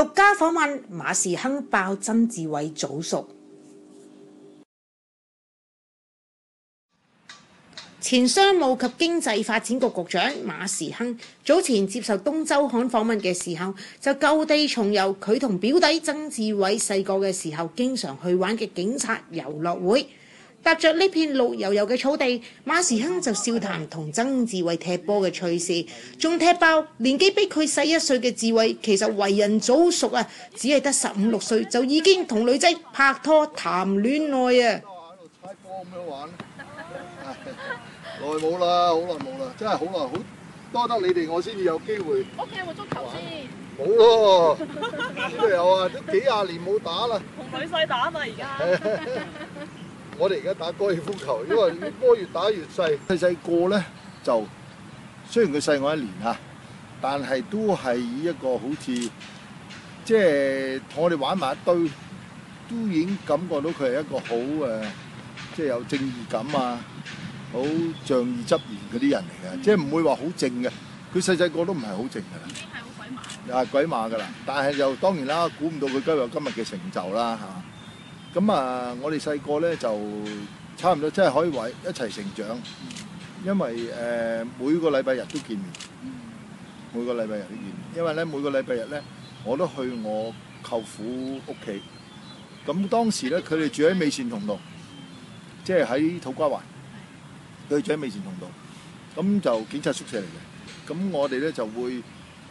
獨家訪問馬時亨爆曾志偉早熟。前商務及經濟發展局局長馬時亨早前接受《東周刊》訪問嘅時候，就舊地重遊佢同表弟曾志偉細個嘅時候經常去玩嘅警察遊樂會。踏着呢片綠油油嘅草地，馬時亨就笑談同曾志偉踢波嘅趣事，仲踢爆年紀比佢細1歲嘅志偉其實為人早熟啊，只係得15、16歲就已經同女仔拍拖談戀愛啊！ 踩波咁樣玩，耐冇啦，好耐冇啦，真係好耐，好多得你哋我先至有機會。 屋企有冇足球先？ 冇咯，邊度有啊？都幾廿年冇打啦。 同女婿打嘛而家。 我哋而家打高爾夫球，因為波越打越細。細個咧就雖然佢細我1年啊，但係都係以一個好似即係同我哋玩埋一堆，都已經感覺到佢係一個好即係有正義感啊，好仗義執言嗰啲人嚟嘅，即係唔會話好正嘅。佢細個都唔係好正㗎啦， 已經係好鬼馬。 又係鬼馬㗎啦。但係就當然啦，估唔到佢今日嘅成就啦嚇。咁啊，我哋細個咧就差唔多真係可以話一齊成長，因為每個禮拜日都見面，每個禮拜日都見面。因為咧每個禮拜日咧我都去我舅父屋企，咁當時咧佢哋住喺美善同道，即係喺土瓜灣，佢哋住喺美善同道，咁就警察宿舍嚟嘅。咁我哋咧就會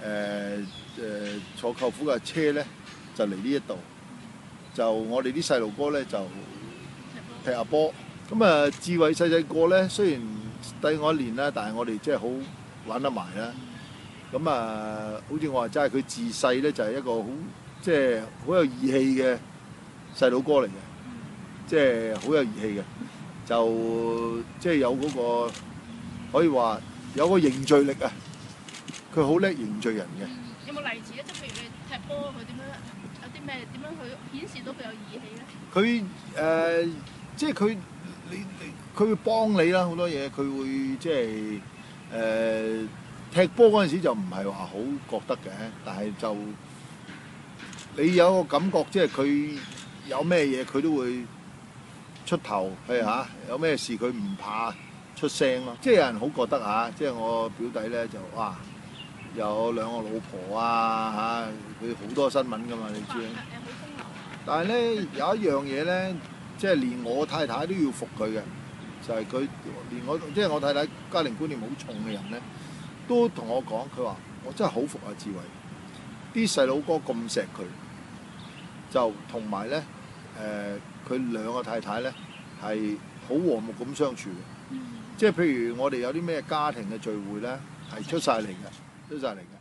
坐舅父嘅車咧就嚟呢一度。就我哋啲細路哥咧就踢下波，咁啊志偉細個咧雖然低我1年啦，但係我哋即係好玩得埋啦。咁啊，好似我話齋，佢自細咧就係一個好即係好有義氣嘅細路哥嚟嘅，即係好有義氣嘅，就即係有嗰個可以話有個凝聚力啊！佢好叻凝聚人嘅。 有冇例子咧？即係譬如你踢波，佢點樣？點樣去顯示到佢有義氣咧？ 佢即係佢會幫你啦，好多嘢佢會即係踢波嗰陣時就唔係話好覺得嘅，但係就你有個感覺，即係佢有咩嘢佢都會出頭，係嚇，有咩事佢唔怕出聲咯。即係有人好覺得嚇，即係我表弟咧就哇〜有2個老婆啊嚇，佢好多新聞噶嘛，你知。但係咧有一樣嘢咧，即係連我太太都要服佢嘅，就係佢連我即係我太太家庭觀念好重嘅人咧，都同我講，佢話我真係好服阿志偉，啲細佬哥咁錫佢，就同埋咧佢2個太太咧係好和睦咁相處嘅，即係譬如我哋有啲咩家庭嘅聚會咧，係出晒嚟嘅。都晒嚟嘅。